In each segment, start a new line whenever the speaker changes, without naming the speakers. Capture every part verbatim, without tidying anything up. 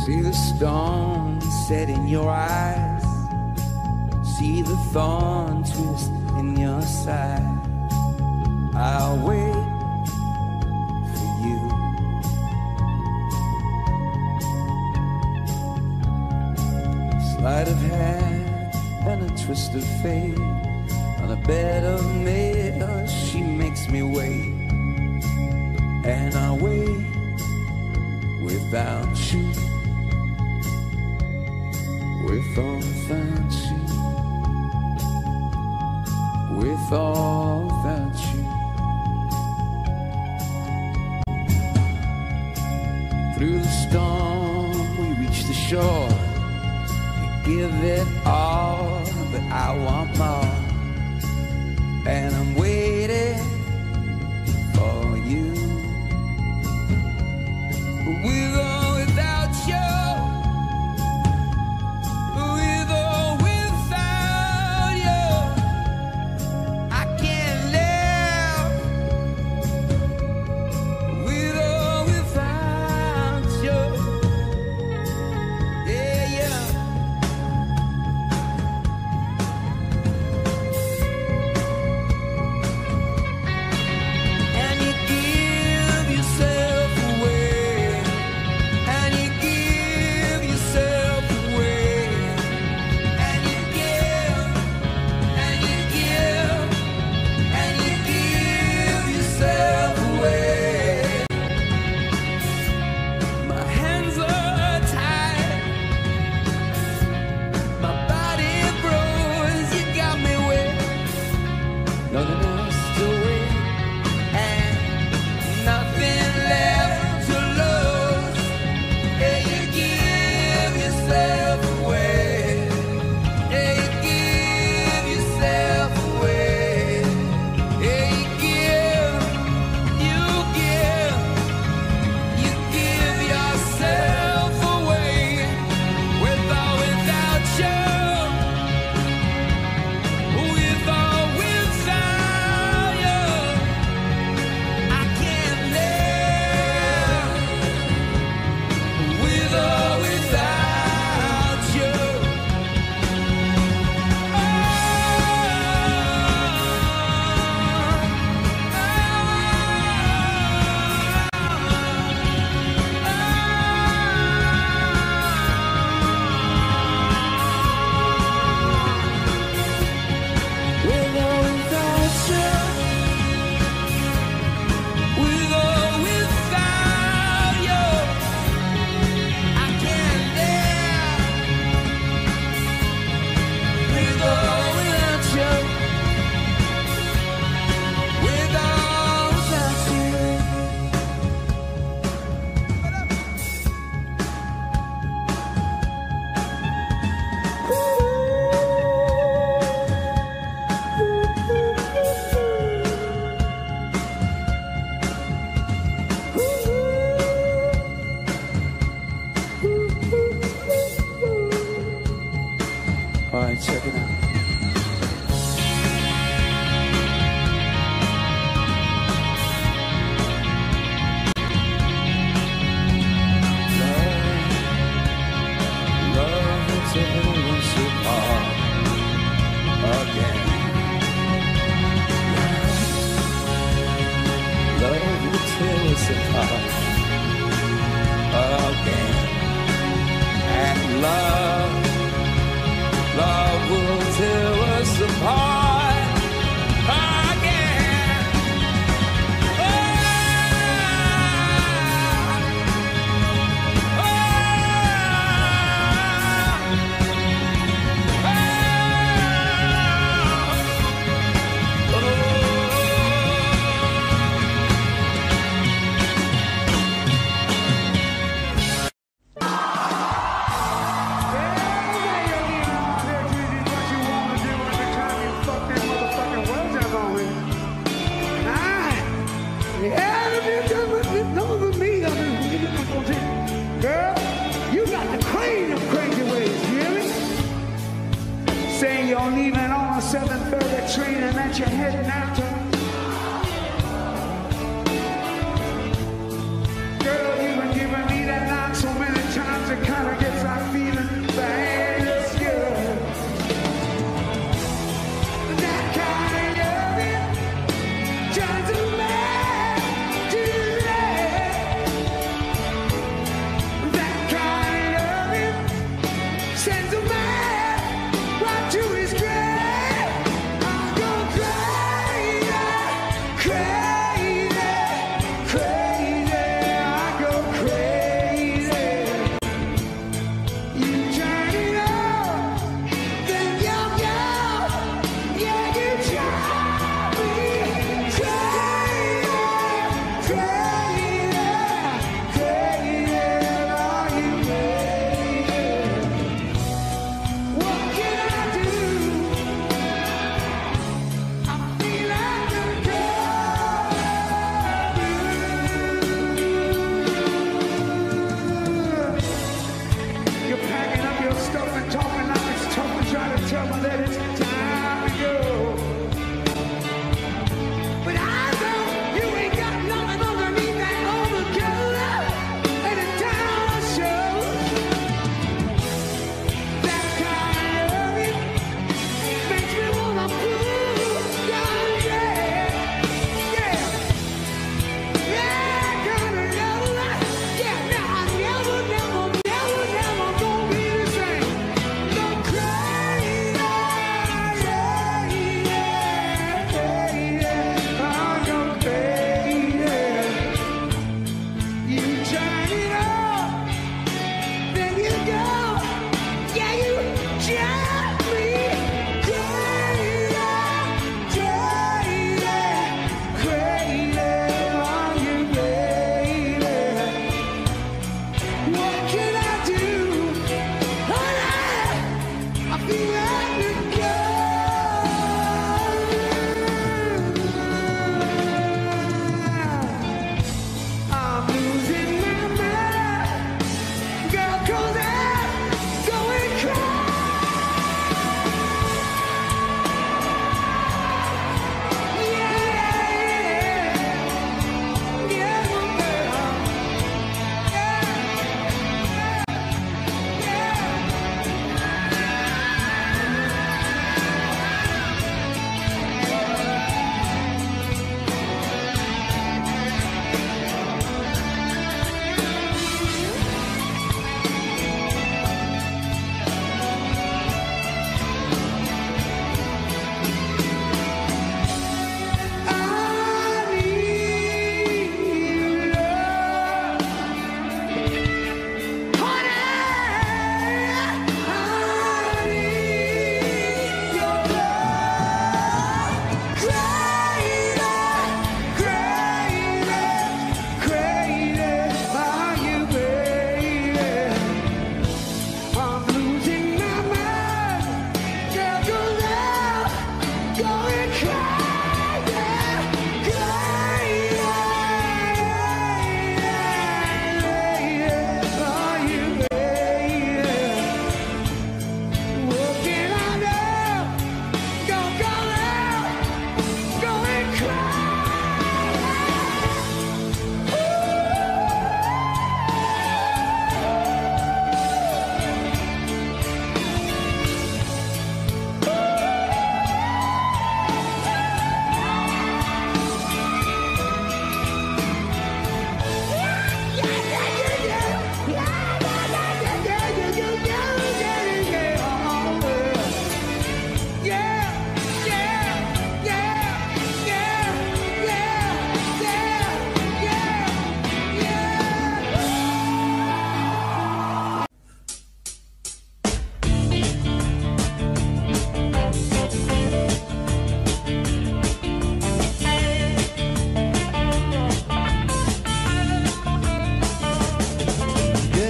See the stone set in your eyes, see the thorn twist in your side. I'll wait for you. Sleight of hand and a twist of fate, on a bed of nails she makes me wait. And I'll wait without you, with or without you, with or without you. Through the storm we reach the shore, we give it all, but I want more. And I'm waiting for you. With or without you, with or without you, I can't live. With or without you, yeah, yeah. And you give yourself away, and you give yourself away, and you give, and you give, and you give yourself away. My hands are tied, my body froze, you got me wet, nothing else to wait, and nothing left to lose. Yeah, you give yourself away, yeah, you give yourself away, yeah, you give, you give, you give yourself away, with or without you, with or without you, I can't live. With or without you, with or without you, with or without you, I can't live. With or without you, with or without you. All right, check it out. Love, love will tear us apart again. Love will tear us apart again. And love, love will tear us apart again. Oh, oh, oh, oh. Girl, you got the crazy of crazy ways, you hear me? Saying you're leaving on a seven thirty train and that you're heading out to. Girl, you've been giving me that line so many times it kind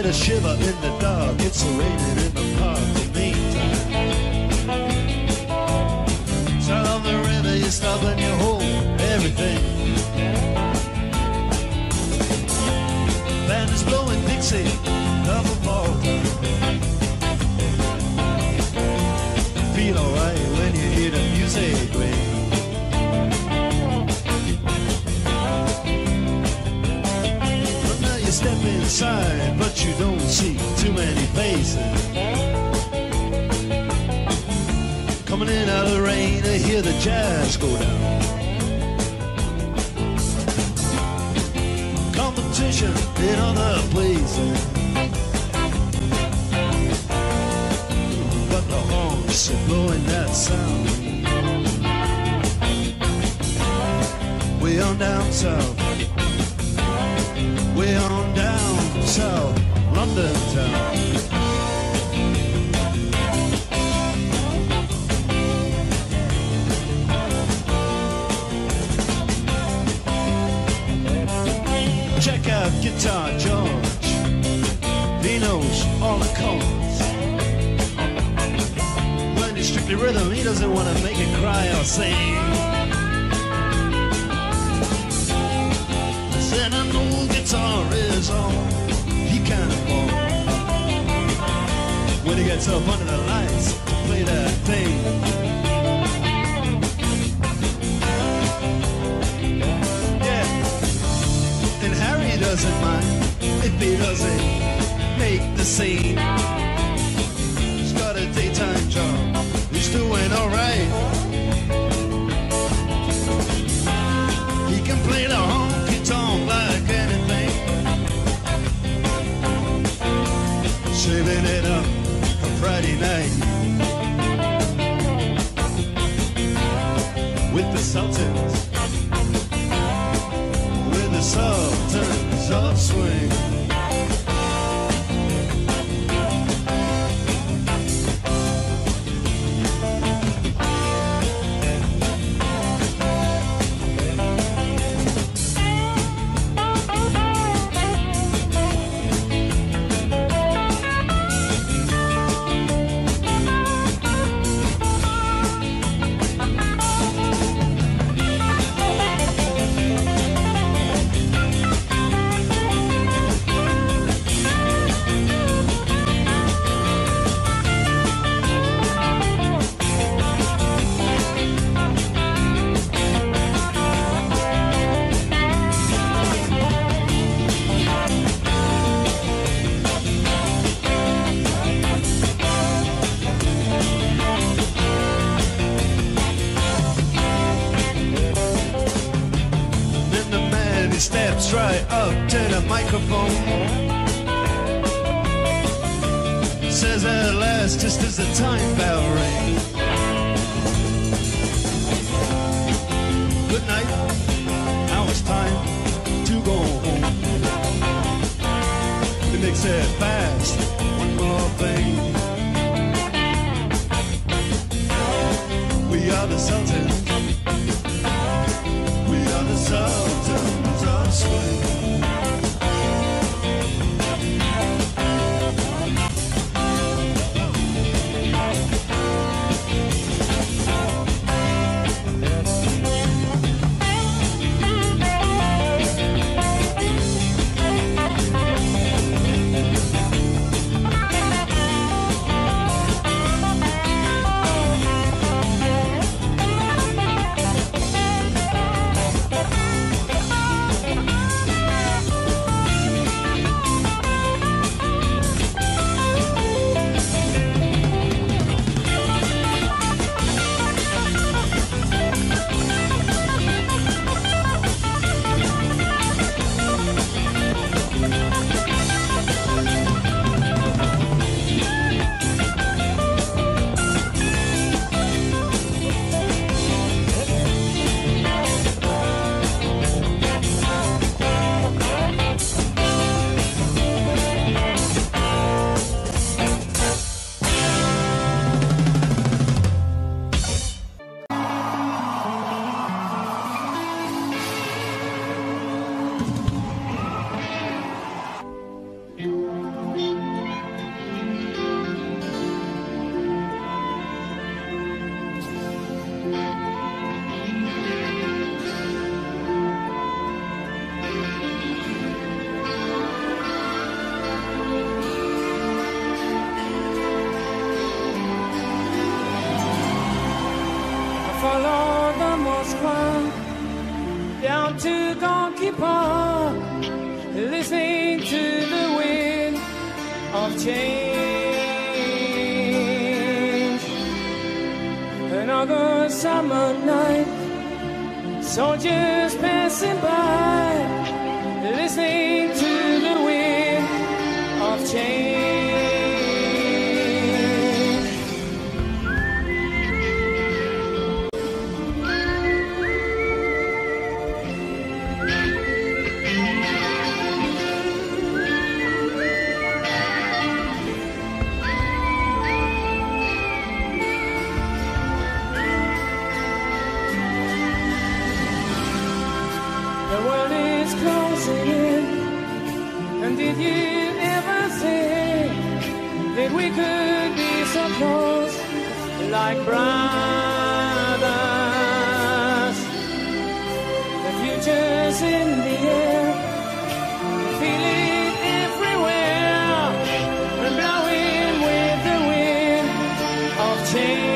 get a shiver in the dark. It's raining in the park in the meantime. South of the river, you stop and you hold everything. Band is blowing Dixie, double ball time. Feel alright when you hear the music ring. But now you step inside, but you don't see too many faces. Coming in out of the rain to hear the jazz go down. Competition in other places, but the horns are blowing that sound. Way on down south, way on down south, London town. Check out Guitar George, he knows all the chords. When it's strictly rhythm, he doesn't want to make it cry or sing. Said an old guitar is all he can afford. When he gets up under the lights to play that thing, Harry doesn't mind if he doesn't make the scene. He's got a daytime job, he's doing alright. He can play the honky tonk like anything, saving it up for Friday night with the Sultans. Sultans of swing. Steps right up to the microphone, says at last, just as the time bell rings, good night, now it's time to go home. He makes it fast, one more thing. We are the Sultans, we are the Sultans of swing.
change. Another summer night, soldiers passing by, listening to the wind of change. Did you ever think that we could be so close, like brothers? The future's in the air, feel it everywhere, we're blowing with the wind of change.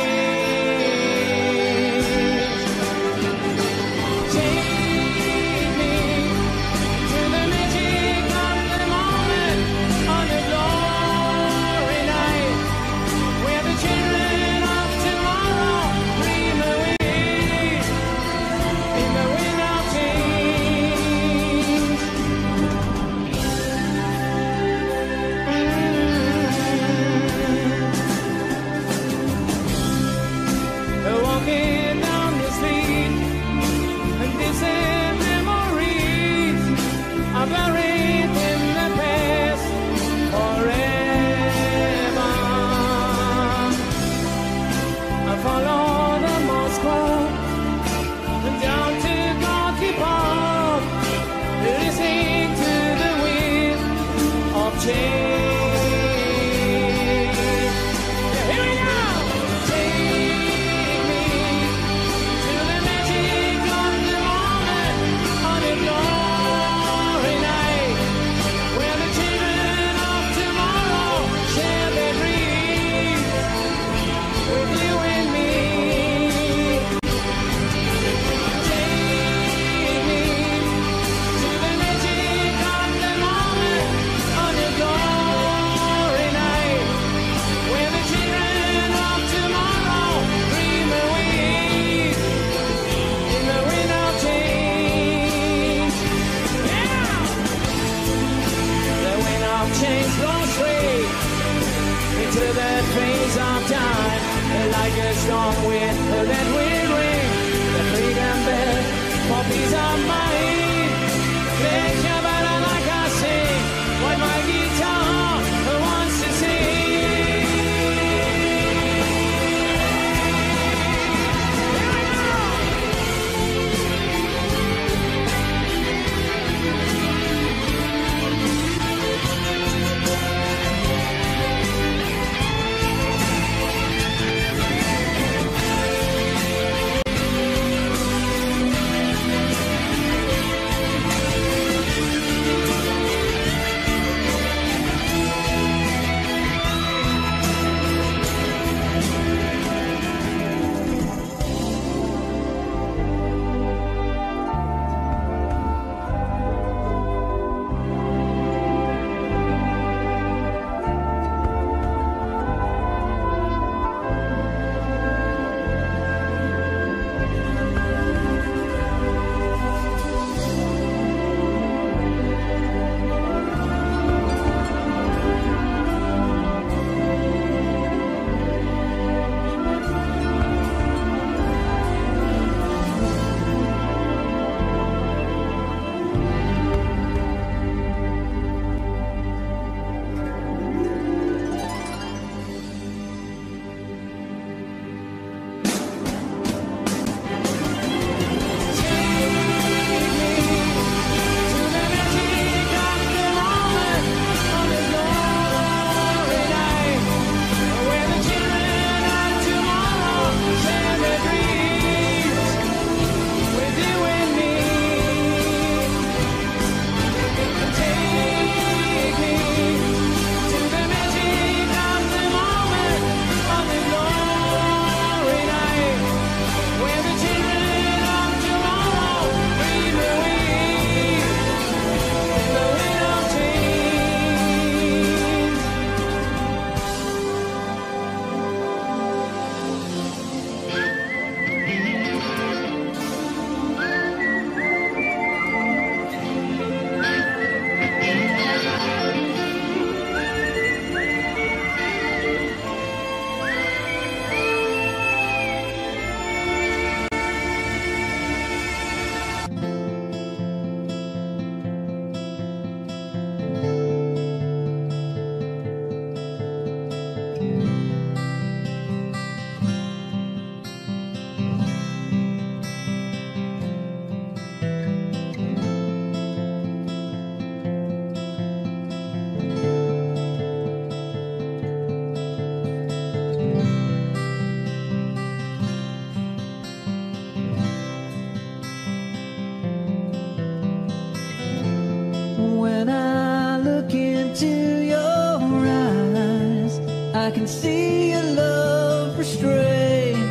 When I look into your eyes, I can see your love restrained.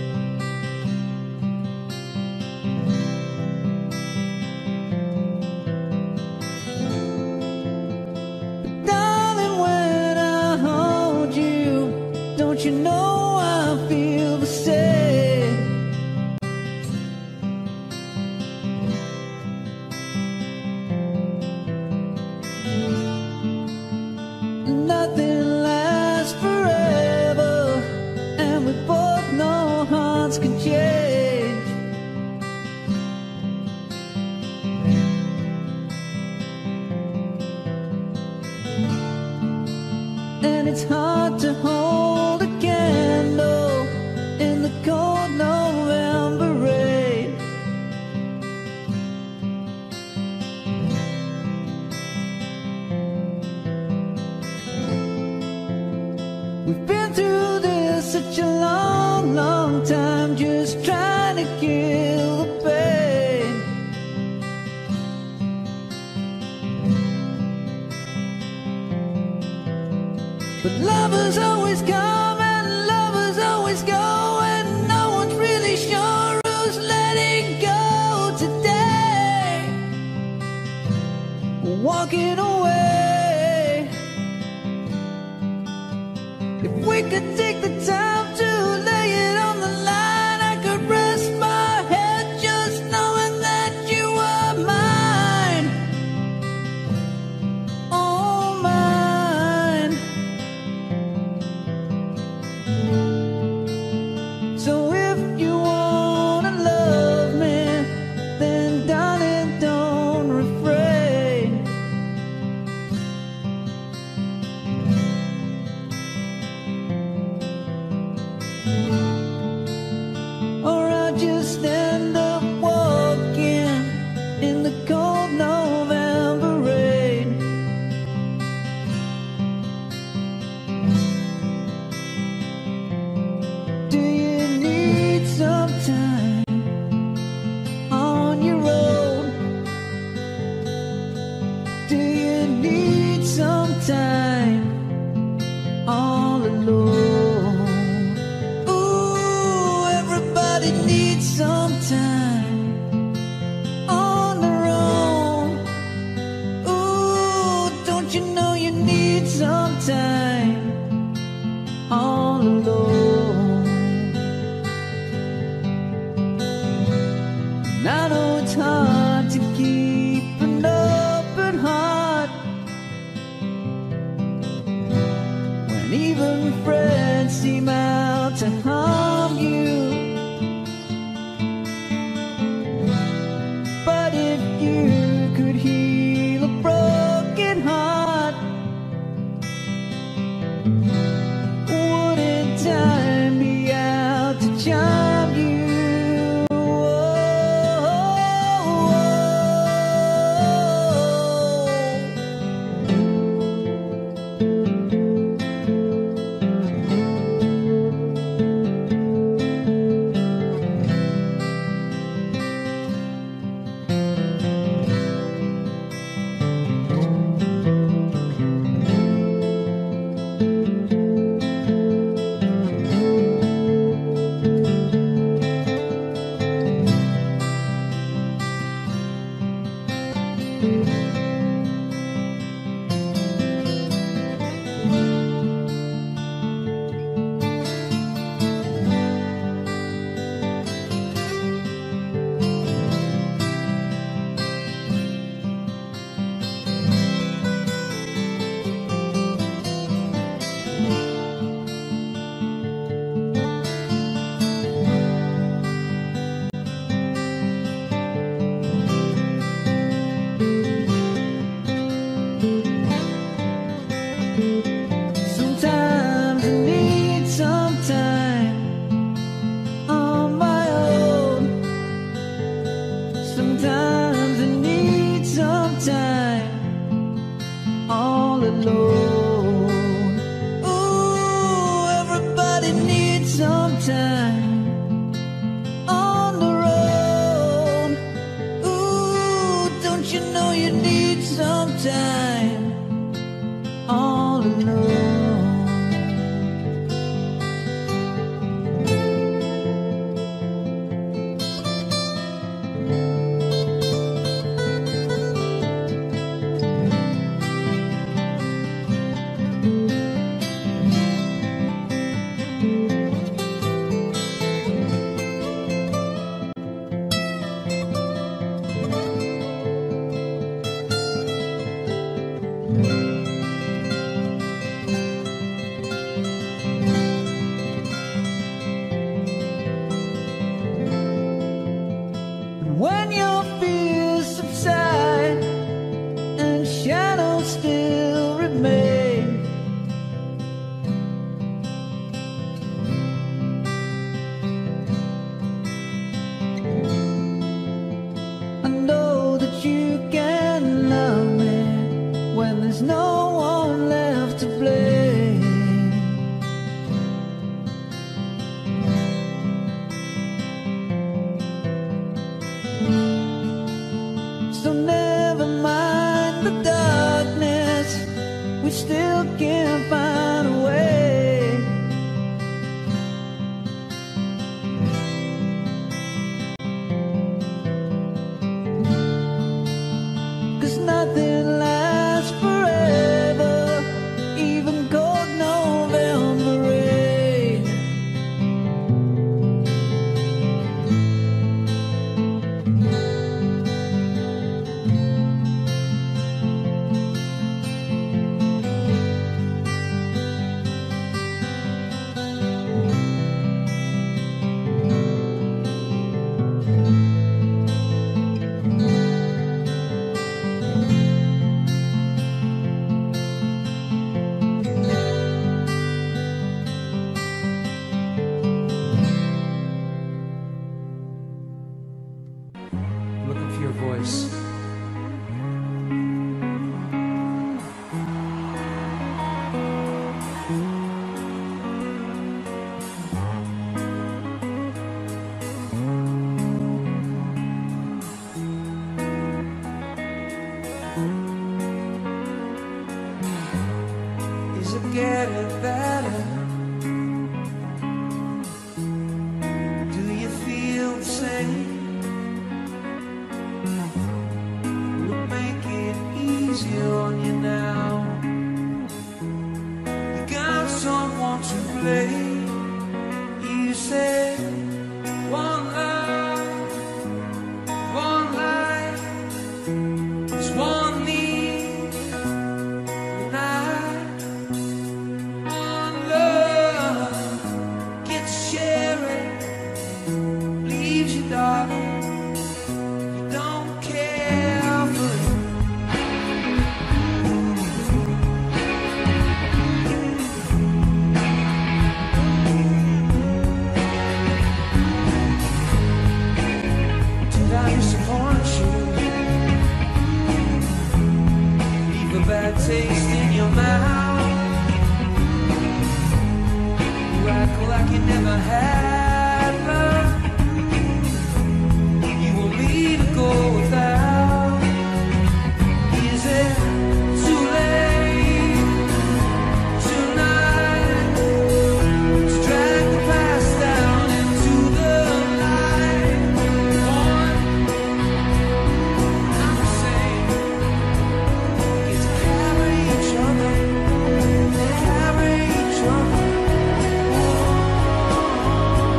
But darling, when I hold you, don't you know I feel the same? Nothing lasts forever, and we both know hearts can change. And it's hard to hold a candle in the cold November rain. We've been through this such a long, long time, just trying to kill the pain. But lovers always come and lovers always go, and no one's really sure who's letting go today. Walking away. If we could take the time to lay it on the line, I could rest my head just knowing that you were mine. Oh, mine. So if you wanna love me, then darling, don't refrain. Or I'll just end up walking in the cold November rain. Do you need some time on your own? Do you need some time all alone? Ooh, everybody needs some time on their own. Ooh, don't you know you need some time all alone? And I know it's hard to keep an open heart when even friends seem out to harm you. But if you could heal a broken heart, wouldn't time be out to charm you? you know you need some no one left to blame. So never mind the darkness, we still can't find a way. Cause nothing lasts forever, even cold November rain.
Looking for your voice. Is it getting better? Do you feel the same? We'll make it easier on you now. You got someone to blame. You said one love, one life, there's one need, and I, one love, get to share it, leaves you, darling. You don't care for it. Did I disappoint you? Leave a bad taste in your mouth. You act like you never had love. You want me to go without. Is it too late tonight to drag the past down into the light? One, I'm saying, is to carry each other, carry each other.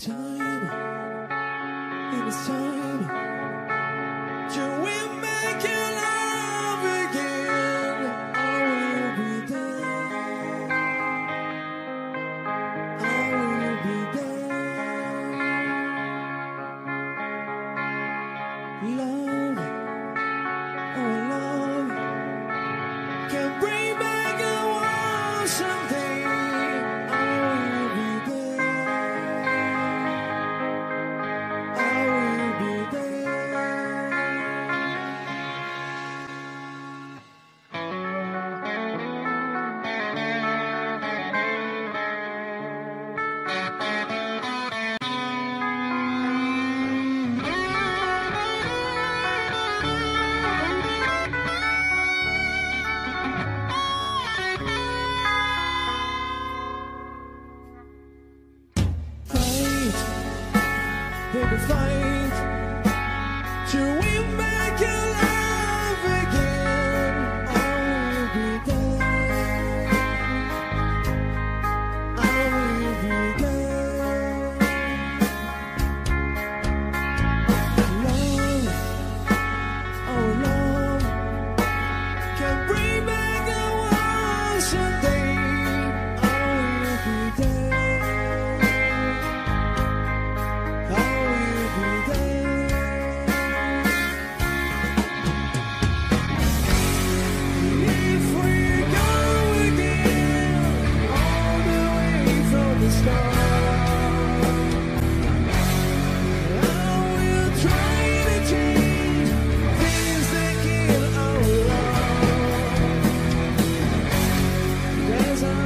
time, it is time till we make you love again. I will be there, I will be there. Love, oh love, can bring back a world someday. I will be there, I will be there. Fight, baby, fight till we make you love again. I will be there, I will be there. Love, oh love, can bring back a world someday. I will be there, I will be there. If we go again, all the way from the start, I will try to change things that kill our love. There's a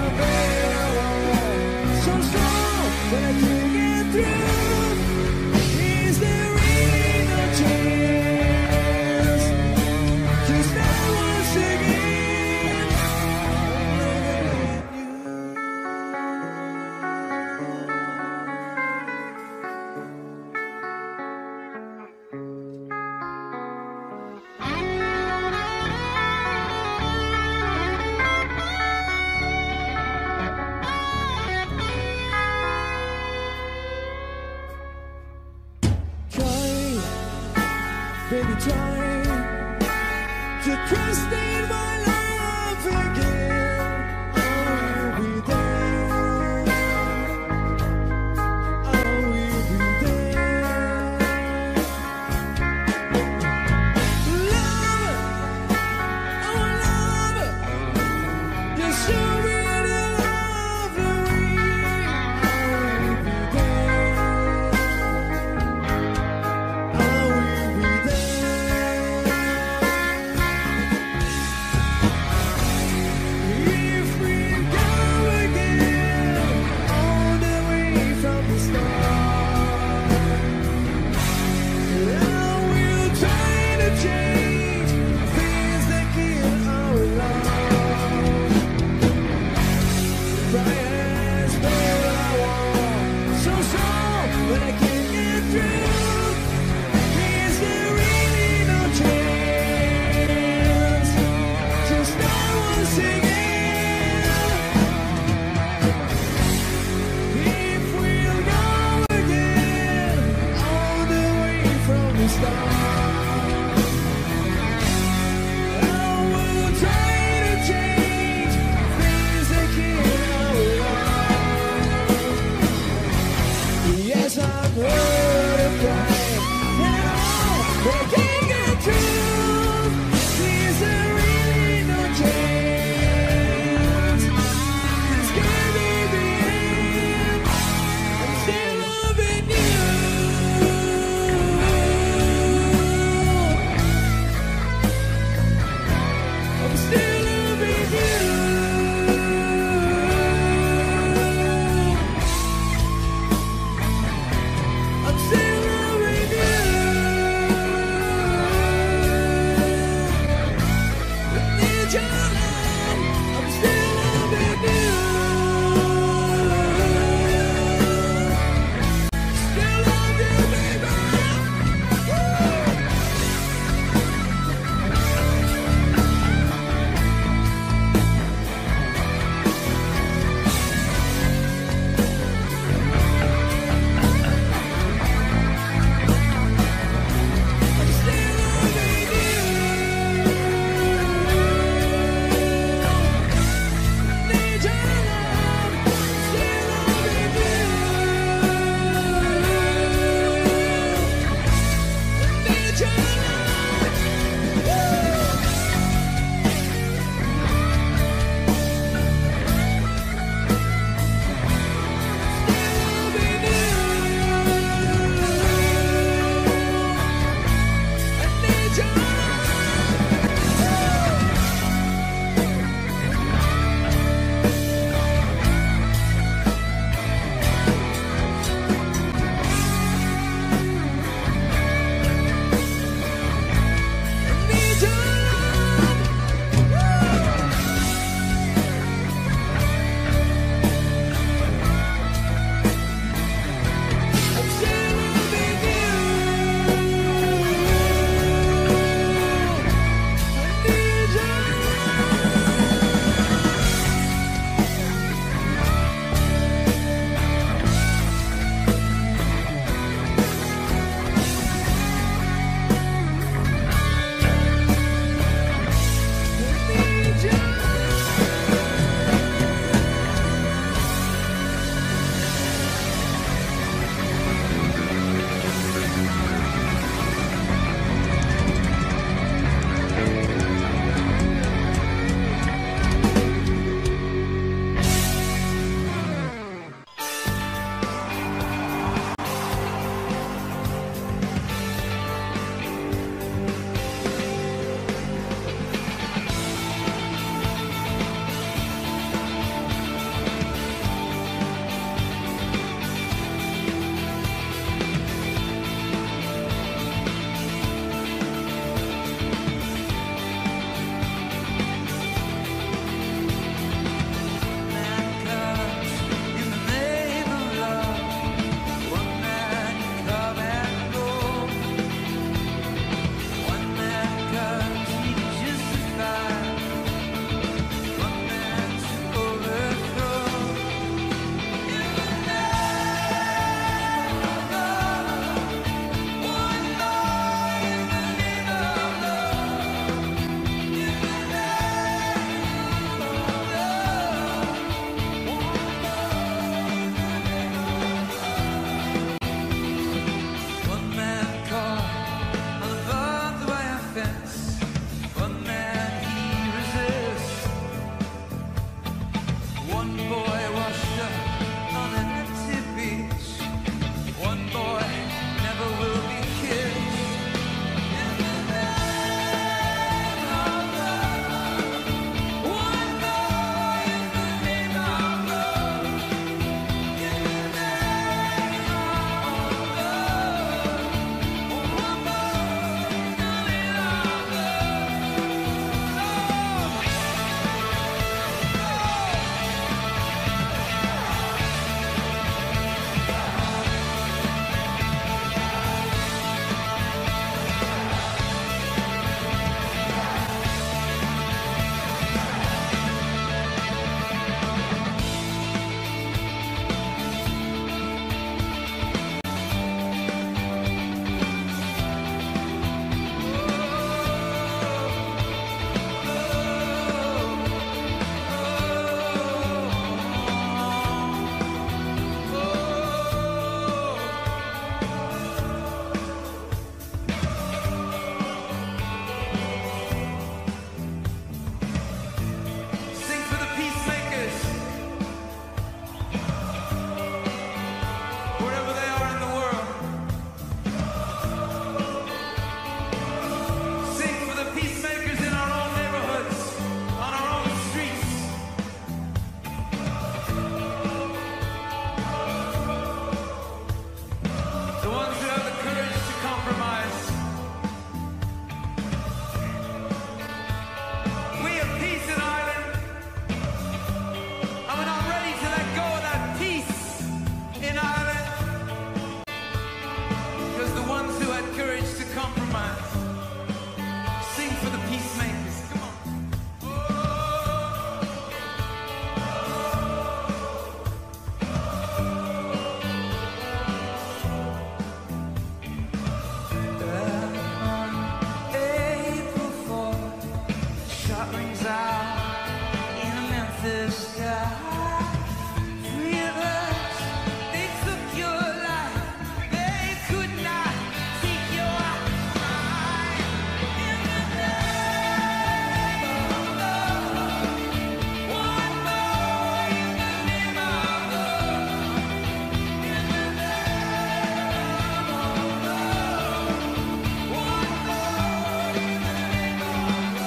bell so strong that I can't get through. Is there really no chance to start once again? Looking at you. Try, baby, try to trust in my love again. I will be there, I will be there. Love, oh love, you're so really lovely. I will be there, I will be there.
for the peacemakers. Come on. April fourth, shot rings out in a Memphis sky. Three of us, they took your life. They could not take your mind. In the name of love, one more in the name of love. In the name of love, one more in the name of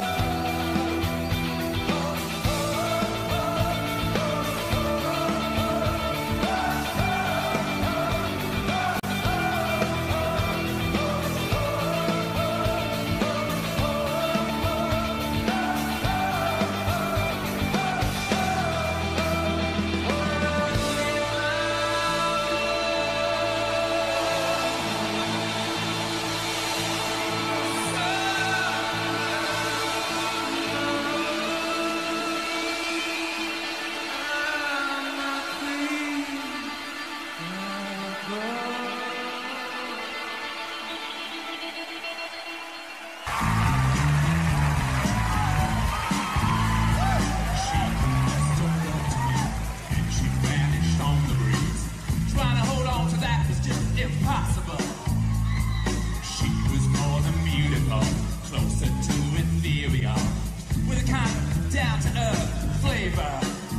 impossible. She was more than beautiful, closer to ethereal, with a kind of down-to-earth flavor.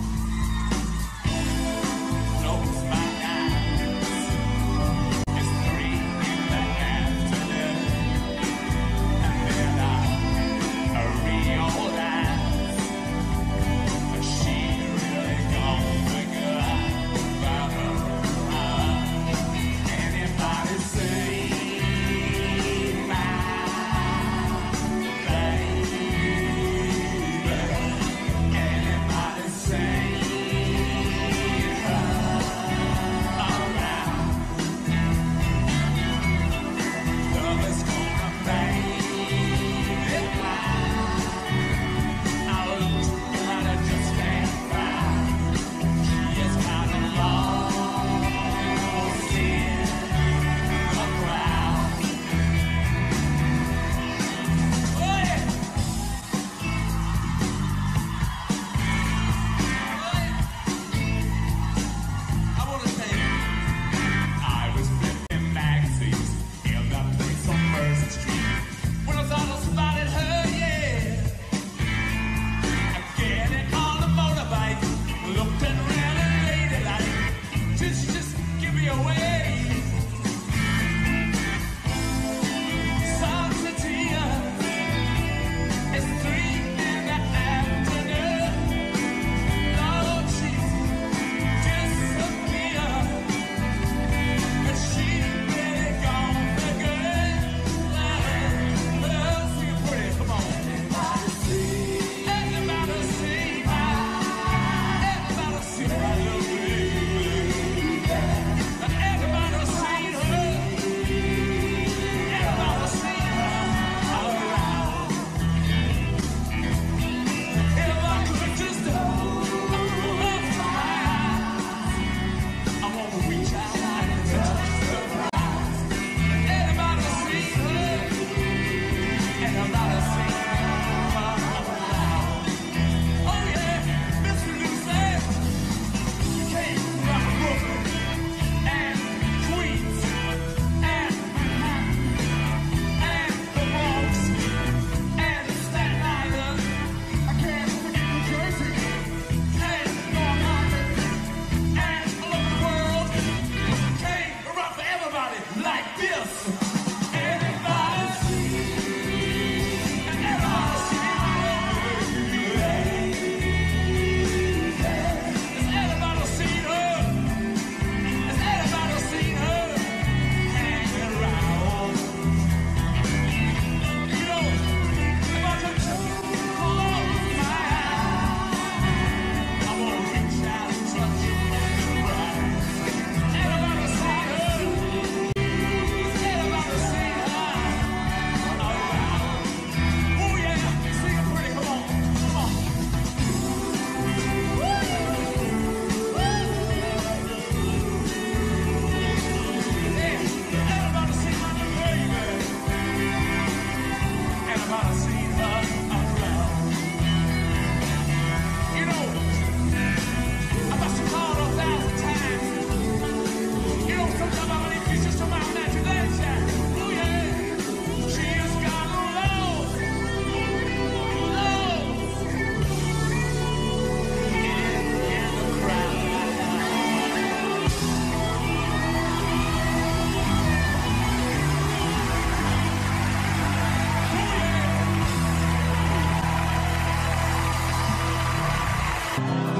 Close my eyes, it's three in the afternoon, and then I realize she really gone figure about her. Anybody say my baby? Anybody say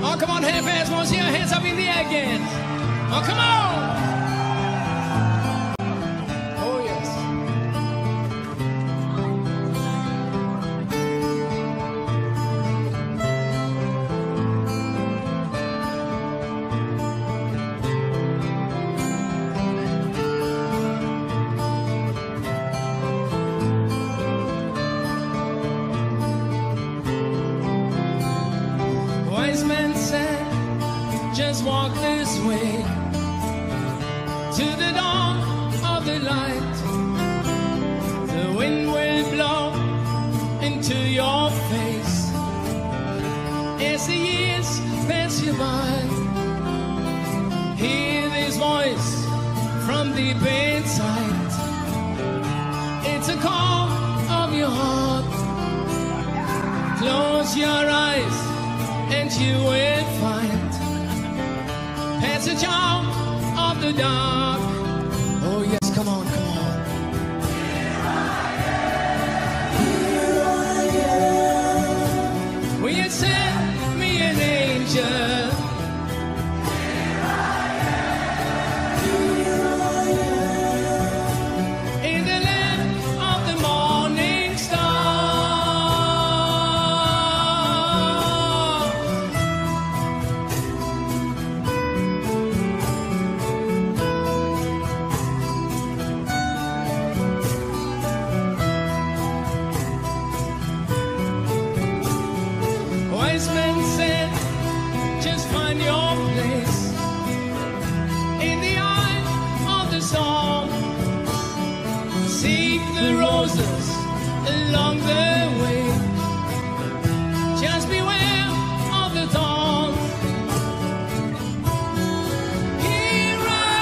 Oh, come on, half-ass, want to see your hands up in the air again. Oh, come on. Oh, yes. Wise men said, just walk this way to the dawn of the light. The wind will blow into your face as the years pass you by. Hear this voice from deep inside. It's a call of your heart. Close your eyes and you will find passage out of the dark. Oh yes, come on, come on. Here I am, here I am. Will you send me an angel? Here I am, here I am. In the land of the morning star. Wise men said, just find your place in the eye of the storm. Seek the roses along the way. Just beware of the thorn. Here I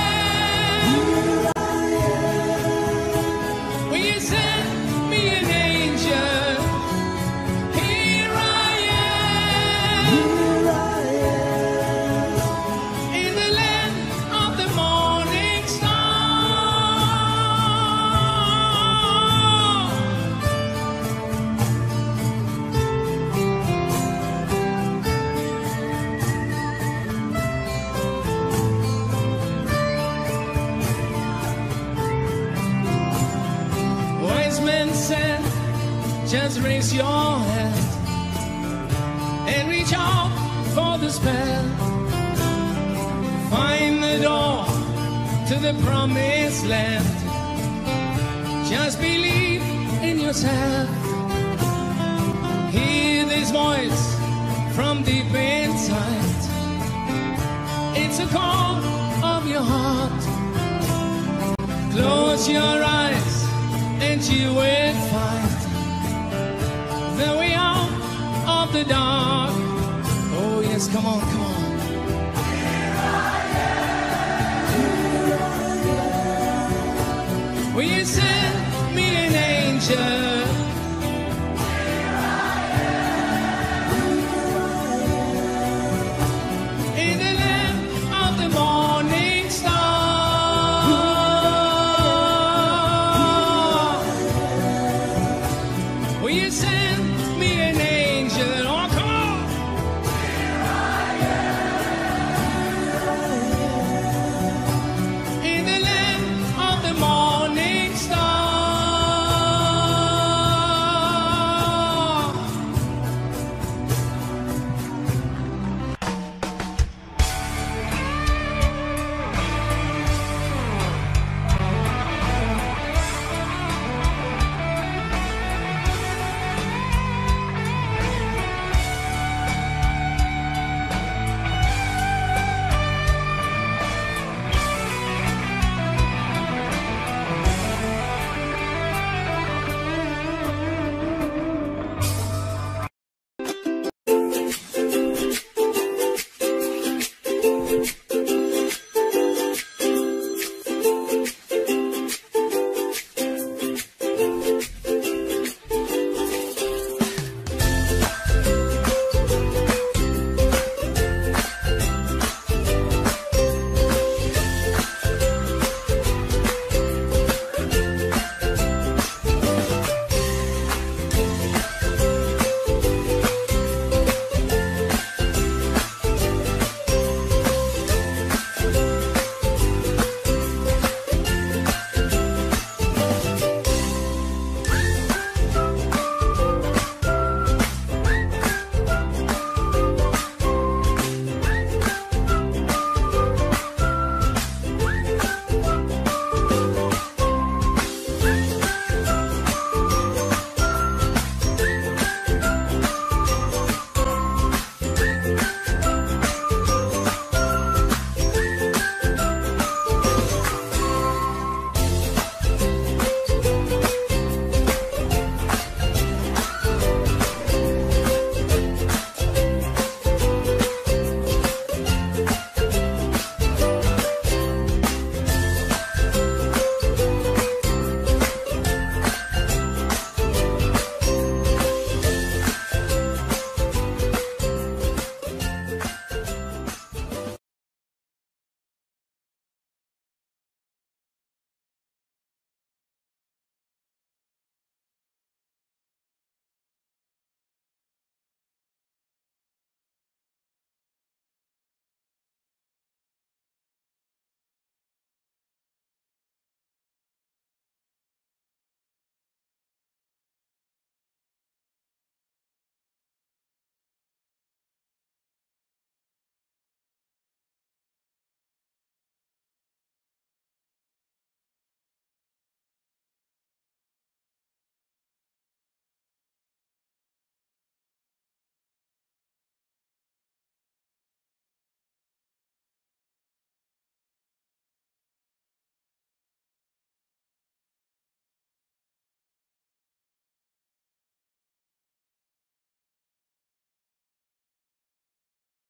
am. Will you send me an angel? Here I am. In the land of the morning star. Wise men said, just raise your hand and reach out for the spell. Find the door to the promised land. Just believe in yourself. Hear this voice from deep inside. It's a call of your heart. Close your eyes and you will find the way out of the dark. Oh yes, come on, come on. Will you send me an angel? In the land of the morning star. Will you send